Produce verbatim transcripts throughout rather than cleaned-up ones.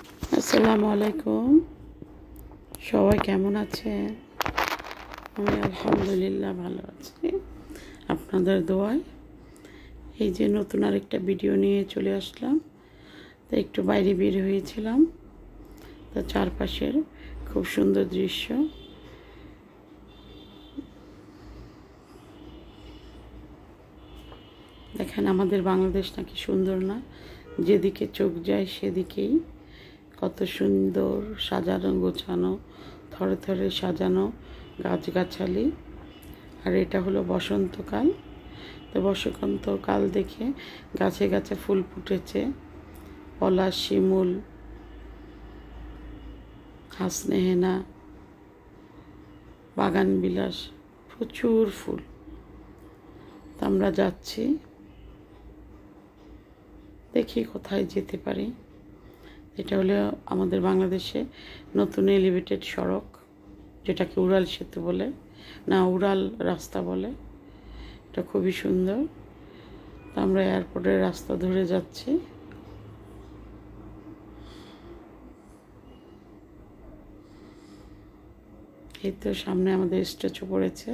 আসসালামু আলাইকুম। সবাই কেমন আছেন? আমি আলহামদুলিল্লাহ ভালো আছি আপনাদের দোয়ায়। এই যে নতুন আরেকটা ভিডিও নিয়ে চলে আসলাম। তো একটু বাইরে বের হয়েছিলাম, তো চারপাশের খুব সুন্দর দৃশ্য। দেখেন আমাদের বাংলাদেশ নাকি সুন্দর না, যেদিকে চোখ যায় সেদিকেই কত সুন্দর সাজানো গোছানো, থরে থরে সাজানো গাছগাছালি। আর এটা হলো বসন্তকাল। তো বসন্তকাল দেখে গাছে গাছে ফুল ফুটেছে, পলাশ, শিমুল, হাসনেহেনা, বাগান বিলাস, প্রচুর ফুল। তো আমরা যাচ্ছি, দেখি কোথায় যেতে পারি। এটা হলো আমাদের বাংলাদেশে নতুন এলিভেটেড সড়ক, যেটাকে উড়াল সেতু বলে, না উড়াল রাস্তা বলে। এটা খুবই সুন্দর। তো আমরা এয়ারপোর্টের রাস্তা ধরে যাচ্ছি। এই তো সামনে আমাদের স্ট্যাচু পড়েছে,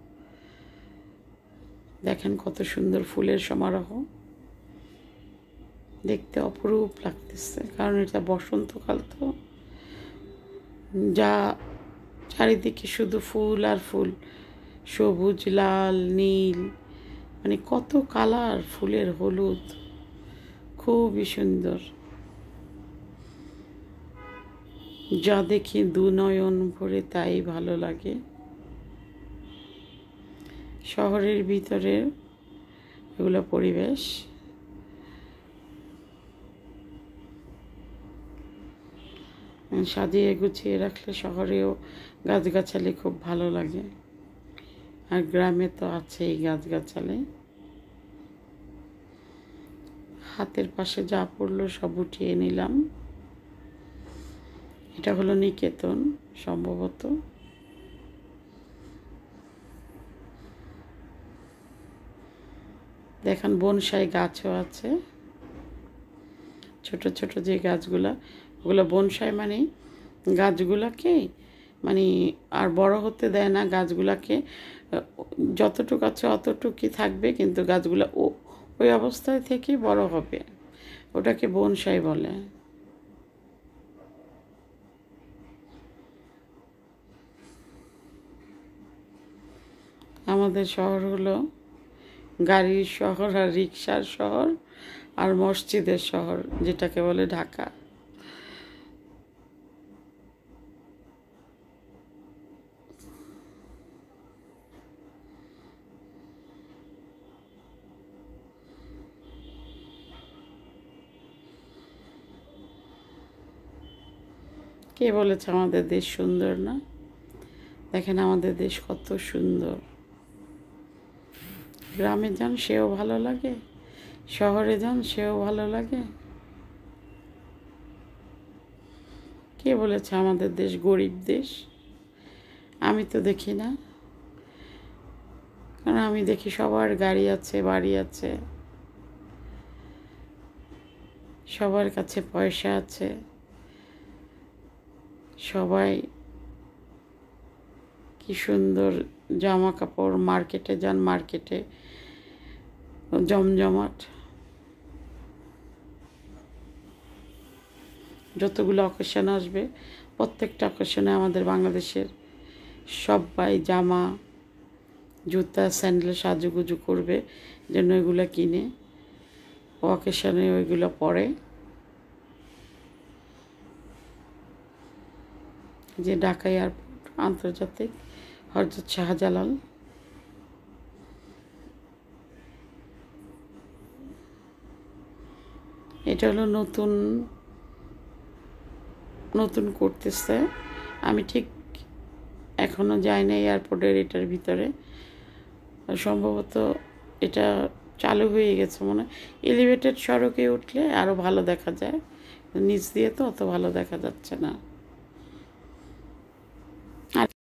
দেখেন কত সুন্দর ফুলের সমারোহ, দেখতে অপরূপ লাগতেছে। কারণ এটা বসন্তকাল, তো যা চারিদিকে শুধু ফুল আর ফুল, সবুজ, লাল, নীল, মানে কত কালার ফুলের, হলুদ, খুবই সুন্দর। যা দেখি দু নয়ন ভরে তাই ভালো লাগে। শহরের ভিতরে এগুলো পরিবেশ। সাজিয়ে গুছিয়ে রাখলে শহরেও গাছগাছালি খুব ভালো লাগে, আর গ্রামে তো আছেই গাছগাছালি। হাতের পাশে যা পড়লো সব উঠিয়ে নিলাম। এটা হলো নিকেতন সম্ভবত। দেখেন বনসাই গাছও আছে, ছোট ছোট যে গাছগুলা, ওগুলো বনসাই। মানে গাছগুলাকে মানে আর বড় হতে দেয় না, গাছগুলাকে যতটুকু আছে অতটুকুই থাকবে, কিন্তু গাছগুলো ও ওই অবস্থায় থেকেই বড় হবে, ওটাকে বনসাই বলে। আমাদের শহর হলো গাড়ির শহর আর রিক্সার শহর আর মসজিদের শহর, যেটাকে বলে ঢাকা। কে বলেছে আমাদের দেশ সুন্দর না? দেখেন আমাদের দেশ কত সুন্দর। গ্রামে যান সেও ভালো লাগে, শহরে যান সেও ভালো লাগে। কে বলেছে আমাদের দেশ গরিব দেশ? আমি তো দেখি না, কারণ আমি দেখি সবার গাড়ি আছে, বাড়ি আছে, সবার কাছে পয়সা আছে, সবাই কি সুন্দর জামা কাপড়। মার্কেটে যান, মার্কেটে জমজমাট। যতগুলো অকেশন আসবে, প্রত্যেকটা অকেশনে আমাদের বাংলাদেশের সবাই জামা, জুতা, স্যান্ডেল সাজুগুজু করবে, যেন এগুলো কিনে অকেশনে ওইগুলো পরে। যে ঢাকা এয়ারপোর্ট আন্তর্জাতিক হযরত শাহজালাল। এটা হলো নতুন নতুন করতেছে। আমি ঠিক এখনো যাই না এয়ারপোর্টের এটার ভিতরে, সম্ভবত এটা চালু হয়ে গেছে মনে হয়। এলিভেটেড সড়কে উঠলে আরও ভালো দেখা যায়, নিচ দিয়ে তো অত ভালো দেখা যাচ্ছে না।